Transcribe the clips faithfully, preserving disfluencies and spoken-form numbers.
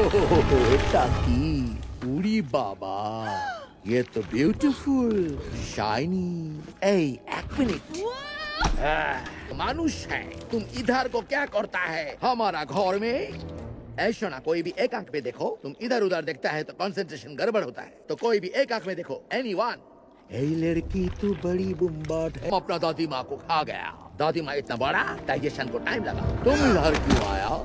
टाकी उड़ी बाबा, ये तो ब्यूटीफुल शाइनी। ए एक मिनट, मानुष है तुम इधर को क्या करता है हमारा घर में? ऐसा ना, कोई भी एक आंख में देखो, तुम इधर उधर देखता है तो कंसंट्रेशन गड़बड़ होता है, तो कोई भी एक आंख में देखो। एनीवन। ए लड़की तू बड़ी बुम्बाट है। अपना दादी माँ को खा गया। दादी माँ इतना बड़ा, डाइजेशन को टाइम लगा। तुम इधर क्यों आया?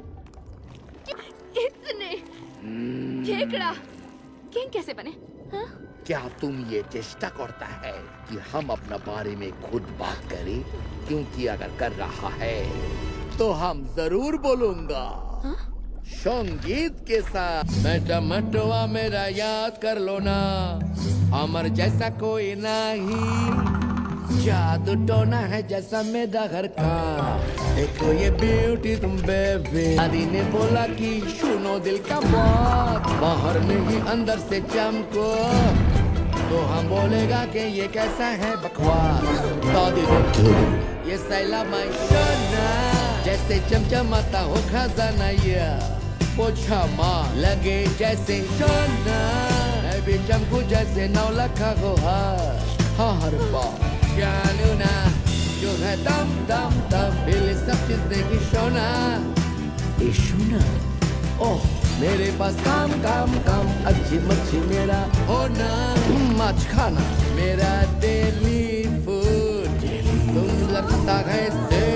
इतने केकड़ा किंग कैसे बने? हा? क्या तुम ये चेष्टा करता है कि हम अपना बारे में खुद बात करें? क्योंकि अगर कर रहा है तो हम जरूर बोलूंगा। हा? संगीत के साथ। बेटा मटवा मेरा याद कर लो ना, अमर जैसा कोई नहीं, जादू टोना है जैसा मेरा घर का। देखो ये ब्यूटी तुम बेबी। दादी ने बोला कि सुनो दिल का बात, बाहर में ही अंदर से चमको, तो हम बोलेगा कि ये कैसा है बकवास। दादी ने ये सैला माई सोना, जैसे चमचमाता हो खजाना, ये पोछा माँ लगे जैसे सोना, मैं भी चमकू जैसे नौ लखा को हाँ हर बार जानू ना, जो है दम दम दम मिले सब चीज देखी सोना। ए सोना, ओह मेरे पास काम काम काम, अच्छी मच्छी मेरा होना, मछ खाना मेरा डेली फूड, तुम लगता है